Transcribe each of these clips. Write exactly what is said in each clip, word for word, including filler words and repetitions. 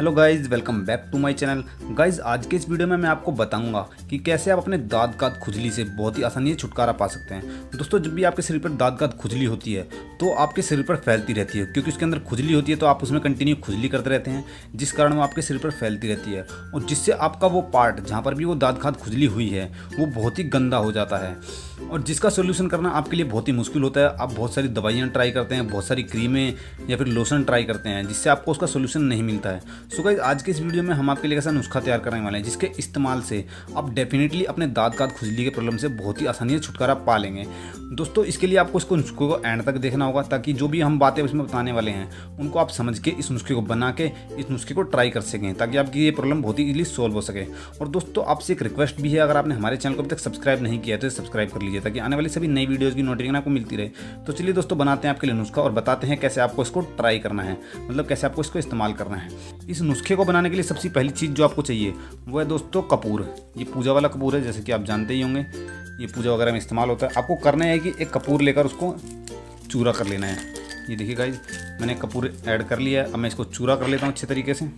Hello guys, welcome back to my channel. Guys, आज के इस वीडियो में मैं आपको बताऊंगा कि कैसे आप अपने दांत काट खुजली से बहुत ही आसानी से छुटकारा पा सकते हैं। दोस्तों, जब भी आपके शरीर पर दांत काट खुजली होती है तो आपके शरीर पर फैलती रहती है, क्योंकि उसके अंदर खुजली होती है तो आप उसमें कंटिन्यू खुजली करते रहते हैं, जिस कारण वो आपके शरीर पर फैलती रहती है और जिससे आपका वो पार्ट जहाँ पर भी वो दांत काट खुजली हुई है वो बहुत ही गंदा हो जाता है और जिसका सोल्यूशन करना आपके लिए बहुत ही मुश्किल होता है। आप बहुत सारी दवाइयाँ ट्राई करते हैं, बहुत सारी क्रीमें या फिर लोशन ट्राई करते हैं, जिससे आपको उसका सोल्यूशन नहीं मिलता है। सो गाइस, आज के इस वीडियो में हम आपके लिए ऐसा नुस्खा तैयार करने वाले हैं जिसके इस्तेमाल से आप डेफिनेटली अपने दांत काट खुजली के प्रॉब्लम से बहुत ही आसानी से छुटकारा पा लेंगे। दोस्तों, इसके लिए आपको इसको नुस्खे को एंड तक देखना होगा ताकि जो भी हम बातें उसमें बताने वाले हैं उनको आप समझ के इस नुस्खे को बना के इस नुस्खे को ट्राई कर सकें, ताकि आपकी ये प्रॉब्लम बहुत ही इजीली सॉल्व हो सके। और दोस्तों, आपसे एक रिक्वेस्ट भी है, अगर आपने हमारे चैनल को अभी तक सब्सक्राइब नहीं किया है तो सब्सक्राइब कर लीजिए ताकि आने वाली सभी नई वीडियोज़ की नोटिफिकेशन आपको मिलती रहे। तो चलिए दोस्तों, बनाते हैं आपके लिए नुस्खा और बताते हैं कैसे आपको इसको ट्राई करना है, मतलब कैसे आपको इसको इस्तेमाल करना है। इस नुस्खे को बनाने के लिए सबसे पहली चीज़ जो आपको चाहिए वो है दोस्तों कपूर। ये पूजा वाला कपूर है, जैसे कि आप जानते ही होंगे, ये पूजा वगैरह में इस्तेमाल होता है। आपको करना है कि एक कपूर लेकर उसको चूरा कर लेना है। ये देखिए गाइस, मैंने कपूर ऐड कर लिया है। अब मैं इसको चूरा कर लेता हूँ अच्छे तरीके से।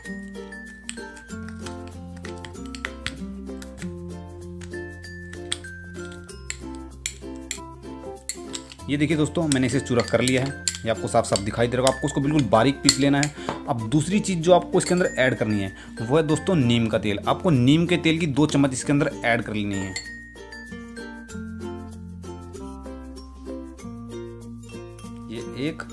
ये देखिए दोस्तों, मैंने इसे चूरा कर लिया है, ये आपको साफ साफ दिखाई दे रहा होगा। आपको उसको बिल्कुल बारीक पीस लेना है। अब दूसरी चीज़ जो आपको इसके अंदर ऐड करनी है वो है दोस्तों नीम का तेल। आपको नीम के तेल की दो चम्मच इसके अंदर ऐड कर लेनी है। ये एक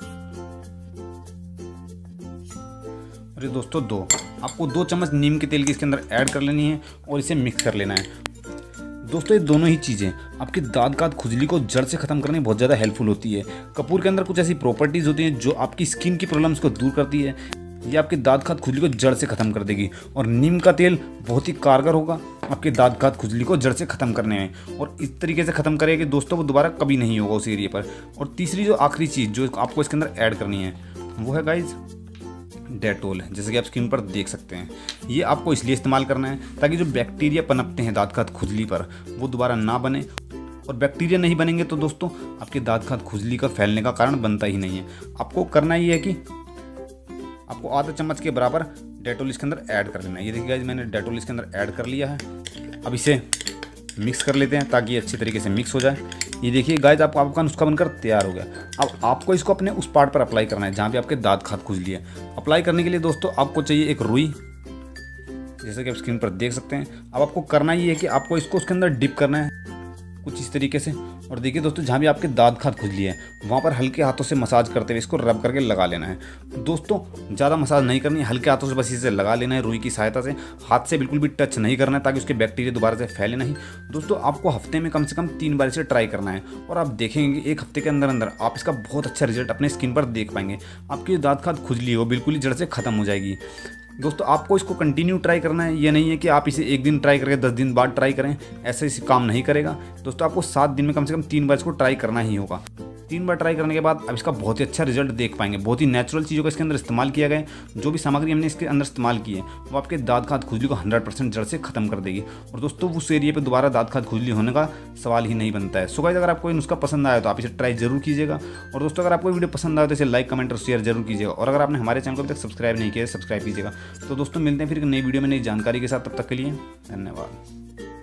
और ये दोस्तों दो। आपको दो चम्मच नीम के तेल की इसके अंदर ऐड कर लेनी है और इसे मिक्स कर लेना है। दोस्तों, ये दोनों ही चीज़ें आपके दांत काट खुजली को जड़ से ख़त्म करने में बहुत ज़्यादा हेल्पफुल होती है। कपूर के अंदर कुछ ऐसी प्रॉपर्टीज़ होती हैं जो आपकी स्किन की प्रॉब्लम्स को दूर करती है। ये आपके दांत काट खुजली को जड़ से ख़त्म कर देगी। और नीम का तेल बहुत ही कारगर होगा आपके दांत काट खुजली को जड़ से ख़त्म करने में, और इस तरीके से ख़त्म करेगा कि दोस्तों वो दोबारा कभी नहीं होगा उस एरिया पर। और तीसरी जो आखिरी चीज़ जो आपको इसके अंदर ऐड करनी है वो है गाइज डेटोल, जैसे कि आप स्क्रीन पर देख सकते हैं। ये आपको इसलिए इस्तेमाल करना है ताकि जो बैक्टीरिया पनपते हैं दांत काट खुजली पर वो दोबारा ना बने, और बैक्टीरिया नहीं बनेंगे तो दोस्तों आपके दांत काट खुजली का फैलने का कारण बनता ही नहीं है। आपको करना ये है कि आपको आधा चम्मच के बराबर डेटोल इसके अंदर ऐड कर लेना है। ये देखिए गाइस, मैंने डेटोल इसके अंदर ऐड कर लिया है। अब इसे मिक्स कर लेते हैं ताकि अच्छी तरीके से मिक्स हो जाए। ये देखिए गाइस, आपको आपका नुस्खा बनकर तैयार हो गया। अब आपको इसको अपने उस पार्ट पर अप्लाई करना है जहाँ पे आपके दांत काट खुजली है। अप्लाई करने के लिए दोस्तों आपको चाहिए एक रुई, जैसे कि आप स्क्रीन पर देख सकते हैं। अब आपको करना ये है कि आपको इसको उसके अंदर डिप करना है कुछ इस तरीके से। और देखिए दोस्तों, जहाँ भी आपके दांत काट खुजली है वहाँ पर हल्के हाथों से मसाज करते हुए इसको रब करके लगा लेना है। दोस्तों, ज़्यादा मसाज नहीं करनी है, हल्के हाथों से बस इसे लगा लेना है रुई की सहायता से। हाथ से बिल्कुल भी टच नहीं करना है ताकि उसके बैक्टीरिया दोबारा से फैले नहीं। दोस्तों, आपको हफ्ते में कम से कम तीन बार इसे ट्राई करना है और आप देखेंगे कि एक हफ्ते के अंदर अंदर आप इसका बहुत अच्छा रिजल्ट अपने स्किन पर देख पाएंगे। आपकी दांत काट खुजली है वो बिल्कुल ही जड़ से खत्म हो जाएगी। दोस्तों, आपको इसको कंटिन्यू ट्राई करना है। ये नहीं है कि आप इसे एक दिन ट्राई करके दस दिन बाद ट्राई करें, ऐसे इसे काम नहीं करेगा। दोस्तों, आपको सात दिन में कम से कम तीन बार इसको ट्राई करना ही होगा। तीन बार ट्राई करने के बाद अब इसका बहुत ही अच्छा रिजल्ट देख पाएंगे। बहुत ही नेचुरल चीज़ों का इसके अंदर इस्तेमाल किया गया है। जो भी सामग्री हमने इसके अंदर इस्तेमाल की है वो आपके दांत काट खुजली को हंड्रेड परसेंट जड़ से खत्म कर देगी। और दोस्तों, उस एरिया पे दोबारा दांत काट खुजली होने का सवाल ही नहीं बनता है। सो गाइस, अगर आपको ये नुस्खा पसंद आया तो आप इसे ट्राई जरूर कीजिएगा। और दोस्तों, अगर आपको वीडियो पसंद आया तो इसे लाइक, कमेंट और शेयर जरूर कीजिएगा। और अगर आपने हमारे चैनल को अभी तक सब्सक्राइब नहीं किया है सब्सक्राइब कीजिएगा। तो दोस्तों, मिलते हैं फिर नई वीडियो में नई जानकारी के साथ। तब तक के लिए धन्यवाद।